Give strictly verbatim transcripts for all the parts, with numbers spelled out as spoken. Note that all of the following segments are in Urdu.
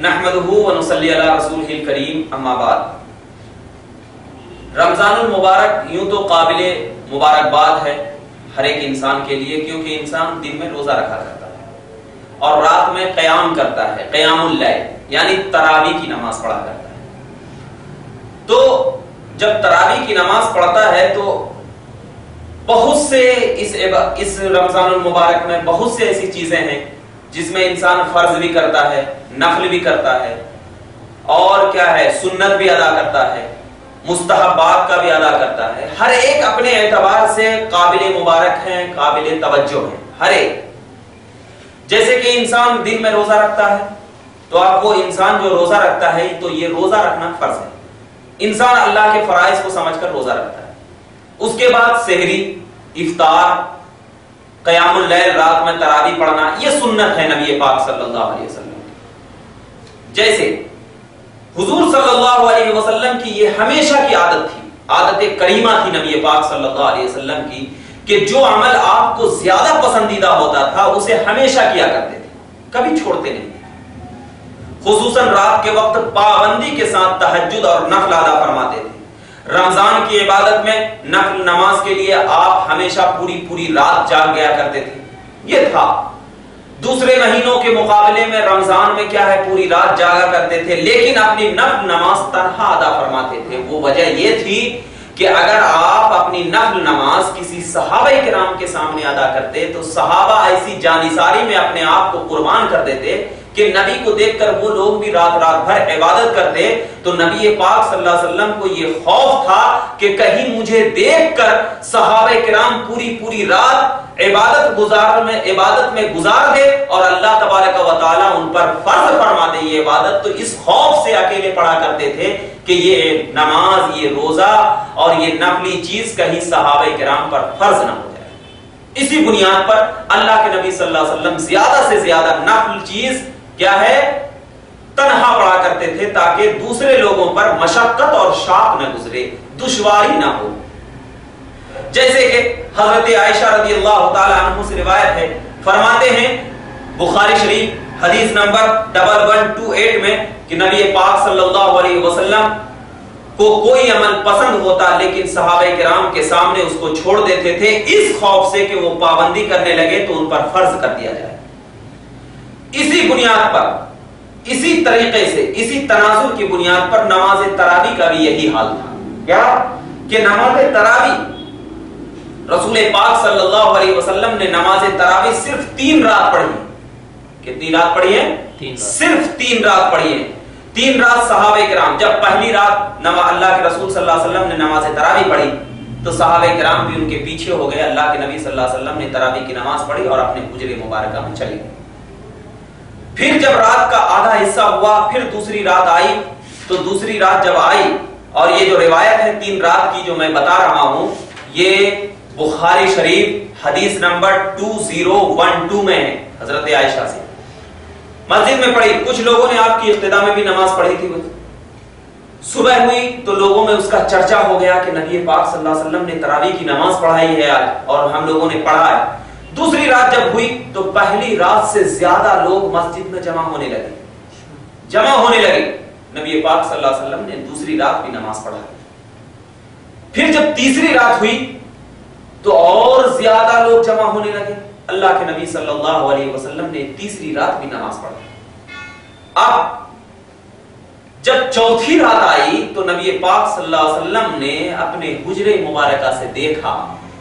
نحمدہ ونصلی علی رسولہ الکریم اما بعد۔ رمضان المبارک یوں تو قابل مبارکباد ہے ہر ایک انسان کے لیے، کیونکہ انسان دن میں روزہ رکھا کرتا ہے اور رات میں قیام کرتا ہے، قیام اللیل یعنی تراویح کی نماز پڑھا کرتا ہے۔ تو جب تراویح کی نماز پڑھتا ہے تو بہت سے اس اس رمضان المبارک میں بہت سے ایسی چیزیں ہیں جس میں انسان فرض بھی کرتا ہے، نفل بھی کرتا ہے، اور کیا ہے سنت بھی ادا کرتا ہے، مستحبات کا بھی ادا کرتا ہے۔ ہر ایک اپنے اعتبار سے قابل مبارک ہیں، قابل توجہ ہیں، ہر ایک۔ جیسے کہ انسان دن میں روزہ رکھتا ہے تو آپ وہ انسان جو روزہ رکھتا ہے تو یہ روزہ رکھنا فرض ہے، انسان اللہ کے فرائض کو سمجھ کر روزہ رکھتا ہے۔ اس کے بعد سحری، افطار، قیام اللیل رات میں تراویح پڑھنا، یہ سنت ہے نبی پاک صلی اللہ علیہ وسلم کی۔ جیسے حضور صلی اللہ علیہ وسلم کی یہ ہمیشہ کی عادت تھی، عادت کریمہ تھی نبی پاک صلی اللہ علیہ وسلم کی، کہ جو عمل آپ کو زیادہ پسندیدہ ہوتا تھا اسے ہمیشہ کیا کرتے تھے، کبھی چھوڑتے نہیں تھے۔ خصوصاً رات کے وقت پابندی کے ساتھ تہجد اور نفل ادا فرماتے تھے۔ رمضان کی عبادت میں نفل نماز کے لیے آپ ہمیشہ پوری پوری رات جاگ گیا کرتے تھے، یہ تھا۔ دوسرے مہینوں کے مقابلے میں رمضان میں کیا ہے پوری رات جاگا کرتے تھے، لیکن اپنی نفل نماز تنہا ادا فرماتے تھے۔ وہ وجہ یہ تھی کہ اگر آپ اپنی نفل نماز کسی صحابہ کرام کے سامنے ادا کرتے تو صحابہ ایسی جانثاری میں اپنے آپ کو قربان کر دیتے کہ نبی کو دیکھ کر وہ لوگ بھی رات رات بھر عبادت کرتے۔ تو نبی پاک صلی اللہ علیہ وسلم کو یہ خوف تھا کہ کہیں مجھے دیکھ کر صحابہ کرام پوری پوری رات عبادت گزار میں عبادت میں گزار دے اور اللہ تبارک و تعالی ان پر فرض فرما دے یہ عبادت، تو اس خوف سے اکیلے پڑھا کرتے تھے کہ یہ نماز، یہ روزہ اور یہ نفلی چیز کہیں صحابہ کرام پر فرض نہ ہو جائے۔ اسی بنیاد پر اللہ کے نبی صلی اللہ علیہ وسلم زیادہ سے زیادہ نفل چیز کیا ہے تنہا پڑھا کرتے تھے تاکہ دوسرے لوگوں پر مشقت اور شاق نہ گزرے، دشواری نہ ہو۔ جیسے کہ حضرت عائشہ رضی اللہ تعالی عنہ سے روایت ہے، فرماتے ہیں بخاری شریف حدیث number double one two eight میں کہ نبی پاک صلی اللہ علیہ وسلم کو کوئی عمل پسند ہوتا لیکن صحابہ کرام کے سامنے اس کو چھوڑ دیتے تھے اس خوف سے کہ وہ پابندی کرنے لگے تو ان پر فرض کر دیا جائے۔ اسی بنیاد پر، اسی طریقے سے، اسی تناظر کی بنیاد پر نماز تراویح کا بھی یہی حال تھا۔ کیا کہ نماز تراویح رسول پاک صلی اللہ علیہ وسلم نے نماز تراویح صرف تین رات پڑھی۔ کتنی رات پڑھی ہے؟ تین رات۔ صرف تین رات پڑھی ہے۔ تین رات صحابہ کرام، جب پہلی رات اللہ کے رسول صلی اللہ علیہ وسلم نے نماز تراویح پڑھی تو صحابہ کرام بھی ان کے پیچھے ہو گئے، اللہ کے نبی صلی اللہ علیہ وسلم نے تراویح کی نماز پڑھی اور اپنے حجرے مبارکہ میں چلے گئے۔ پھر جب رات کا آدھا حصہ ہوا پھر دوسری رات آئی، تو دوسری رات جب آئی اور یہ جو روایت ہے تین رات کی جو میں بتا رہا ہوں یہ بخاری شریف حدیث نمبر دو ہزار بارہ میں ہے، حضرت عائشہ سے مسجد میں پڑھی۔ کچھ لوگوں نے آپ کی اقتدا میں بھی نماز پڑھی تھی۔ صبح ہوئی تو لوگوں میں اس کا چرچا ہو گیا کہ نبی پاک صلی اللہ علیہ وسلم نے تراویح کی نماز پڑھائی ہے آج اور ہم لوگوں نے پڑھا ہے۔ دوسری رات جب ہوئی تو پہلی رات سے زیادہ لوگ مسجد میں جمع ہونے لگے جمع ہونے لگے نبی پاک صلی اللہ علیہ وسلم نے دوسری رات بھی نماز پڑھائی۔ پھر جب تیسری رات ہوئی تو اور زیادہ لوگ جمع ہونے لگے، اللہ کے نبی صلی اللہ علیہ وسلم نے تیسری رات بھی نماز پڑھائی۔ اب جب چوتھی رات آئی تو نبی پاک صلی اللہ علیہ وسلم نے اپنے حجرے مبارکہ سے دیکھا،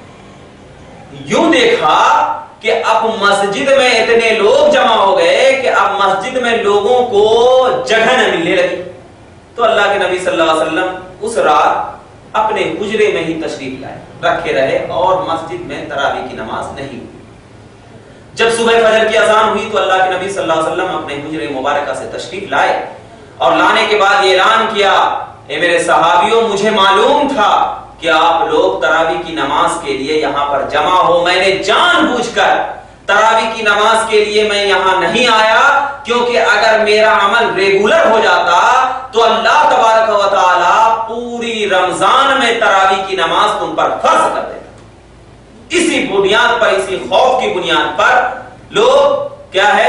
یوں دیکھا کہ اب مسجد میں اتنے لوگ جمع ہو گئے کہ اب مسجد میں لوگوں کو جگہ نہ ملنے لگی، تو اللہ کے نبی صلی اللہ علیہ وسلم اس رات اپنے حجرے میں ہی تشریف لائے، رکھے رہے اور مسجد میں تراویح کی نماز نہیں ہوئی۔ جب صبح فجر کی اذان ہوئی تو اللہ کے نبی صلی اللہ علیہ وسلم اپنے حجرے مبارکہ سے تشریف لائے اور لانے کے بعد یہ اعلان کیا، اے میرے صحابیوں مجھے معلوم تھا کہ آپ لوگ تراویح کی نماز کے لیے یہاں پر جمع ہو، میں نے جان بوجھ کر تراویح کی نماز کے لیے میں یہاں نہیں آیا، کیونکہ اگر میرا عمل ریگولر ہو جاتا تو اللہ تبارک و تعالی پوری رمضان میں تراویح کی نماز تم پر فرض کر دیتا۔ اسی بنیاد پر، اسی خوف کی بنیاد پر لوگ کیا ہے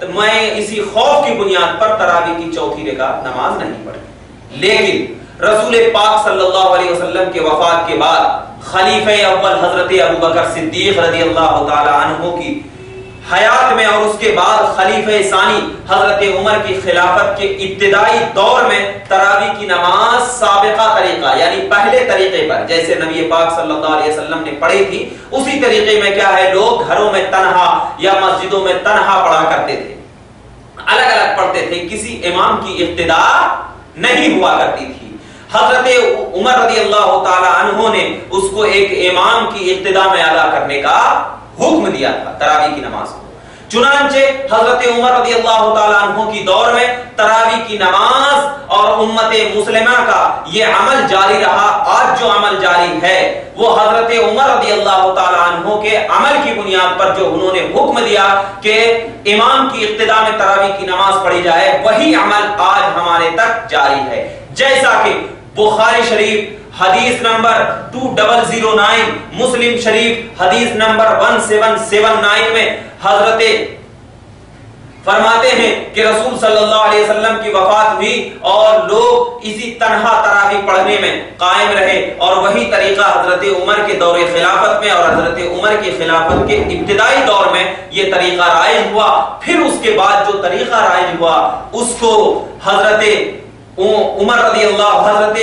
میں اسی خوف کی بنیاد پر تراویح کی چوتھی رکعت نماز نہیں پڑھی. لیکن رسول پاک صلی اللہ علیہ وسلم کے وفات کے بعد خلیفہ اول حضرت ابو بکر صدیق رضی اللہ تعالی عنہ کی حیات میں اور اس کے بعد خلیفہ ثانی حضرت عمر کی خلافت کے ابتدائی دور میں تراویح کی نماز سابقہ طریقہ یعنی پہلے طریقے پر جیسے نبی پاک صلی اللہ علیہ وسلم نے پڑھی تھی اسی طریقے میں کیا ہے لوگ گھروں میں تنہا یا مسجدوں میں تنہا پڑھا کرتے تھے, الگ الگ پڑھتے تھے, کسی امام کی اقتدا نہیں ہوا کرتی تھی. حضرت عمر رضی اللہ تعالی عنہ نے اس کو ایک امام کی اقتدا میں ادا کرنے کا حکم دیا تھا تراویح کی نماز کو. چنانچہ حضرت عمر رضی اللہ تعالی عنہ کی دور میں تراویح کی نماز اور امت مسلمہ کا یہ عمل جاری رہا. آج جو عمل جاری ہے وہ حضرت عمر رضی اللہ تعالی عنہ کے عمل کی بنیاد پر جو انہوں نے حکم دیا کہ امام کی اقتدا میں تراویح کی نماز پڑھی جائے وہی عمل آج ہمارے تک جاری ہے. جیسا کہ بخاری شریف حدیث نمبر دو ہزار نو، مسلم شریف حدیث نمبر سیزده ست79 میں حضرت فرماتے ہیں کہ رسول صلی اللہ علیہ وسلم کی وفات ہوئی اور لوگ اسی تنہا تراویح پڑھنے میں قائم رہے اور وہی طریقہ حضرت عمر کے دور خلافت میں اور حضرت عمر کی خلافت کے ابتدائی دور میں یہ طریقہ رائج ہوا. پھر اس کے بعد جو طریقہ رائج ہوا اس کو حضرت عمر رضی اللہ حضرت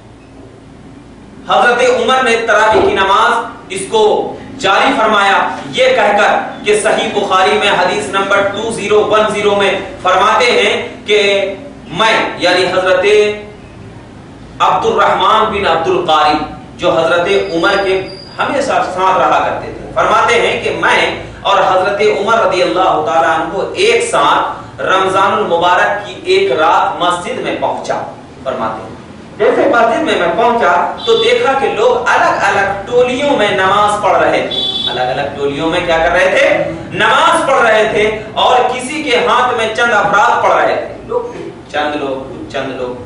حضرت عمر نے تراویح کی نماز اس کو جاری فرمایا یہ کہہ کر کہ صحیح بخاری میں حدیث نمبر دو ہزار دس میں فرماتے ہیں کہ میں یعنی حضرت عبد الرحمن بن عبد القاری جو حضرت عمر کے ہمیشہ ساتھ رہا کرتے تھے فرماتے ہیں کہ میں اور حضرت عمر رضی اللہ تعالیٰ عنہ ایک ساتھ رمضان المبارک کی ایک رات مسجد میں پہنچا. فرماتے ہیں جیسے مسجد میں میں پہنچا تو دیکھا کہ لوگ الگ الگ ٹولیوں میں نماز پڑھ رہے تھے. الگ الگ ٹولیوں میں کیا کر رہے تھے؟ نماز پڑھ رہے تھے اور کسی کے ہاتھ میں چند افراد پڑھ رہے تھے. لوگ چند لوگ چند لوگ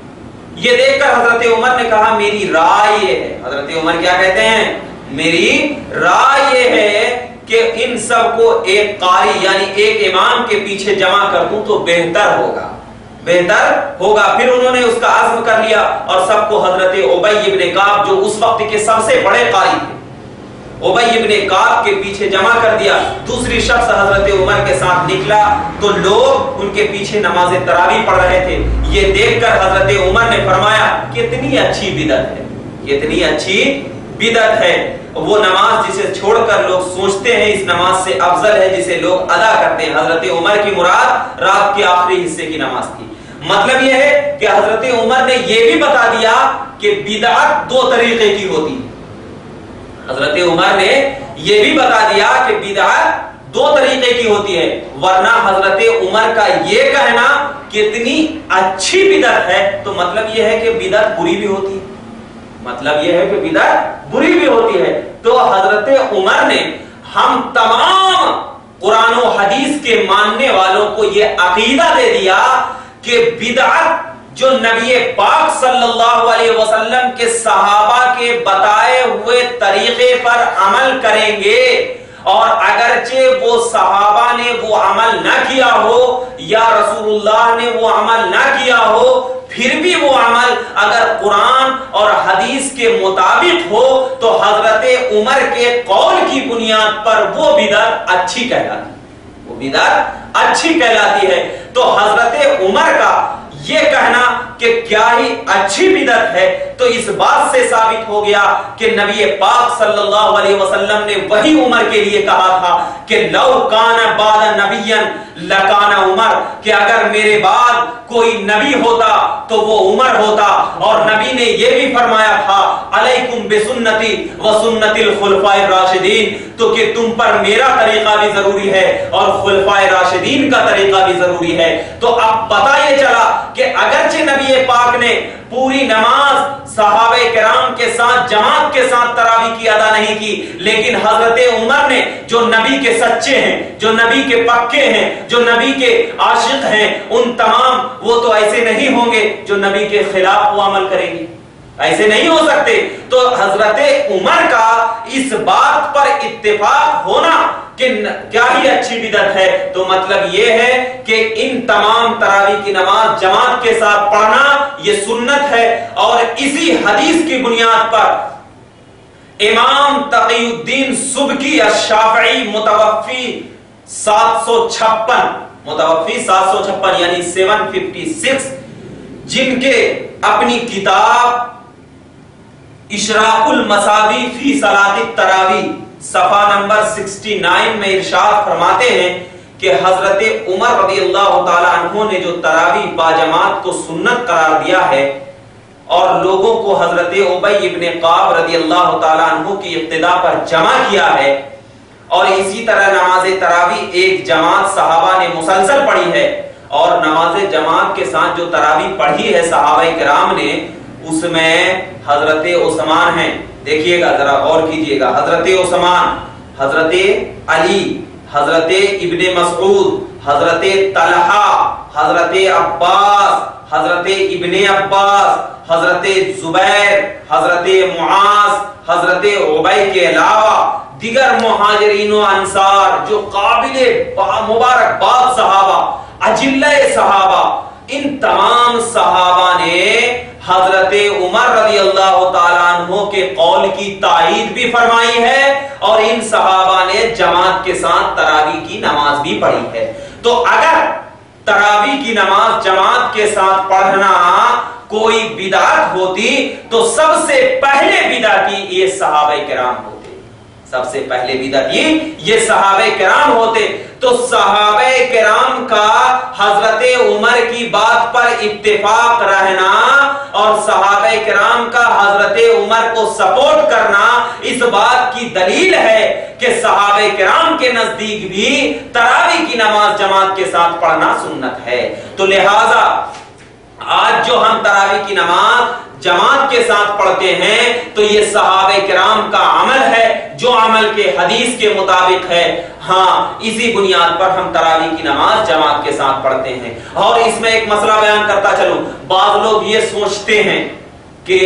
یہ دیکھ کر حضرت عمر نے کہا میری رائے یہ ہے. حضرت عمر کیا کہتے ہیں؟ میری رائے یہ ہے کہ ان سب کو ایک قاری یعنی ایک امام کے پیچھے جمع کر دوں تو بہتر ہوگا بہتر ہوگا. پھر انہوں نے اس کا عزم کر لیا اور سب کو حضرت ابی ابن کعب جو اس وقت کے سب سے بڑے قاری تھے ابی ابن کعب کے پیچھے جمع کر دیا. دوسری شخص حضرت عمر کے ساتھ نکلا تو لوگ ان کے پیچھے نماز تراویح پڑھ رہے تھے. یہ دیکھ کر حضرت عمر نے فرمایا کتنی اچھی بدعت ہے کتنی اچھی بدعت ہے. وہ نماز جسے چھوڑ کر لوگ سوچتے ہیں اس نماز سے افضل ہے جسے لوگ ادا کرتے ہیں. حضرت عمر کی مراد رات کے آخری حصے کی نماز تھی. مطلب یہ ہے کہ حضرت عمر نے یہ بھی بتا دیا کہ بدعت دو طریقے کی ہوتی ہے. حضرت عمر نے یہ بھی بتا دیا کہ بدعت دو طریقے کی ہوتی ہے. ورنہ حضرت عمر کا یہ کہنا کتنی اچھی بدعت ہے تو مطلب یہ ہے کہ بدعت بری بھی ہوتی ہے مطلب یہ ہے کہ بدعت بری بھی ہوتی ہے. تو حضرت عمر نے ہم تمام قرآن و حدیث کے ماننے والوں کو یہ عقیدہ دے دیا کہ بدعت جو نبی پاک صلی اللہ علیہ وسلم کے صحابہ کے بتائے ہوئے طریقے پر عمل کریں گے اور اگرچہ وہ صحابہ نے وہ عمل نہ کیا ہو یا رسول اللہ نے وہ عمل نہ کیا ہو پھر بھی وہ عمل اگر قرآن اور حدیث کے مطابق ہو تو حضرت عمر کے قول کی بنیاد پر وہ بدعت اچھی کہلاتی وہ بدعت اچھی کہلاتی ہے. تو حضرت عمر کا یہ کہنا کہ کیا ہی اچھی بدعت ہے تو اس بات سے ثابت ہو گیا کہ نبی پاک صلی اللہ علیہ وسلم نے وہی عمر کے لیے کہا تھا کہ لو کان بعد نبی لکان عمر کہ اگر میرے بعد کوئی نبی ہوتا تو وہ عمر ہوتا. اور نبی نے یہ بھی فرمایا تھا علیکم بسنتی وسنت الخلفاء الراشدین تو کہ تم پر میرا طریقہ بھی ضروری ہے اور خلفاء راشدین کا طریقہ بھی ضروری ہے. تو اب پتہ یہ چلا کہ اگرچہ نبی پاک نے پوری نماز صحابہ کرام کے ساتھ جماعت کے ساتھ تراویح کی ادا نہیں کی لیکن حضرت عمر نے جو نبی کے سچے ہیں جو نبی کے پکے ہیں جو نبی کے عاشق ہیں ان تمام وہ تو ایسے نہیں ہوں گے جو نبی کے خلاف وہ عمل کریں گے. ایسے نہیں ہو سکتے. تو حضرت عمر کا اس بات پر اتفاق ہونا کہ کیا ہی اچھی بدعت ہے، تو مطلب یہ ہے کہ ان تمام تراویح کی نماز جماعت کے ساتھ پڑھنا یہ سنت ہے. اور اسی حدیث کی بنیاد پر امام تقی الدین سبکی الشافعی متوفی سات سو چھپن متوفی سات سو چھپن یعنی سیون ففٹی سکس، جن کے اپنی کتاب اشراق المساوی فی صلاۃ التراویح صفحہ نمبر سکسٹی نائن میں ارشاد فرماتے ہیں کہ حضرت عمر رضی اللہ تعالی عنہ نے جو تراویح باجماعت کو سنت قرار دیا ہے اور لوگوں کو حضرت ابی ابن قعب رضی اللہ تعالی عنہ کی اقتداء پر جمع کیا ہے، اور اسی طرح نماز تراویح ایک جماعت صحابہ نے مسلسل پڑھی ہے، اور نماز جماعت کے ساتھ جو تراویح پڑھی ہے صحابہ کرام نے، اس میں حضرت عثمان ہیں. دیکھیے گا ذرا غور کیجئے گا، حضرت عثمان، حضرت علی، حضرت ابن مسعود، حضرت طلحہ، حضرت عباس، حضرت ابن عباس، حضرت زبیر، حضرت معاذ، حضرت عبی کے علاوہ دیگر مہاجرین و انصار جو قابل مبارکباد صحابہ، اجلہ صحابہ، ان تمام صحابہ نے حضرت عمر رضی اللہ تعالیٰ عنہ کے قول کی تائید بھی فرمائی ہے، اور ان صحابہ نے جماعت کے ساتھ تراویح کی نماز بھی پڑھی ہے. تو اگر تراویح کی نماز جماعت کے ساتھ پڑھنا کوئی بدعت ہوتی تو سب سے پہلے بدعتی یہ صحابہ کرام ہوتے، سب سے پہلے بدعتی یہ صحابہ کرام ہوتے. تو صحابہ کرام کا حضرت عمر کی بات پر اتفاق رہنا اور صحابہ کرام کا حضرت عمر کو سپورٹ کرنا اس بات کی دلیل ہے کہ صحابہ کرام کے نزدیک بھی تراویح کی نماز جماعت کے ساتھ پڑھنا سنت ہے. تو لہذا آج جو ہم تراویح کی نماز جماعت کے ساتھ پڑھتے ہیں تو یہ صحابہ کرام کا عمل ہے جو عمل کے حدیث کے مطابق ہے. ہاں اسی بنیاد پر ہم تراویح کی نماز جماعت کے ساتھ پڑھتے ہیں. اور اس میں ایک مسئلہ بیان کرتا چلوں، بعض لوگ یہ سوچتے ہیں کہ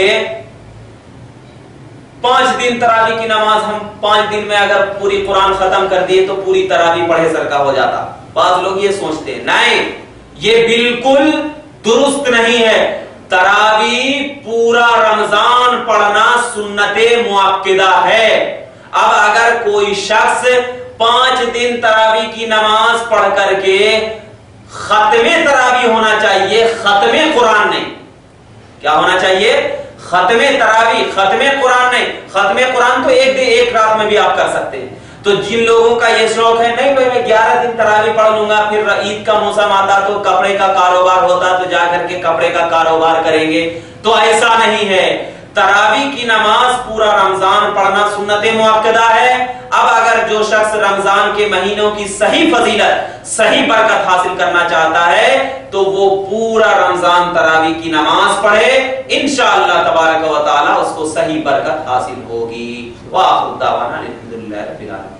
پانچ دن تراویح کی نماز، ہم پانچ دن میں اگر پوری قرآن ختم کر دیے تو پوری تراویح پڑھے سر کا ہو جاتا. بعض لوگ یہ سوچتے ہیں، نہیں، یہ بالکل درست نہیں ہے. تراویح پورا رمضان پڑھنا سنت مؤکدہ ہے. اب اگر کوئی شخص پانچ دن تراویح کی نماز پڑھ کر کے ختم تراویح ہونا چاہیے، ختم قرآن نہیں. کیا ہونا چاہیے؟ ختم تراویح، ختم قرآن نہیں. ختم قرآن تو ایک دن ایک رات میں بھی آپ کر سکتے ہیں. تو جن لوگوں کا یہ شوق ہے نہیں بھائی میں گیارہ دن تراویح پڑھ لوں گا، پھر عید کا موسم آتا تو کپڑے کا کاروبار ہوتا تو جا کر کے کپڑے کا کاروبار کریں گے، تو ایسا نہیں ہے. تراویح کی نماز پورا رمضان پڑھنا سنت مؤکدہ ہے. اب اگر جو شخص رمضان کے مہینوں کی صحیح فضیلت، صحیح برکت حاصل کرنا چاہتا ہے تو وہ پورا رمضان تراویح کی نماز پڑھے، انشاءاللہ تبارک و تعالی اس کو صحیح برکت حاصل ہوگی. وآخر دعوانا الحمدللہ رب العالمین.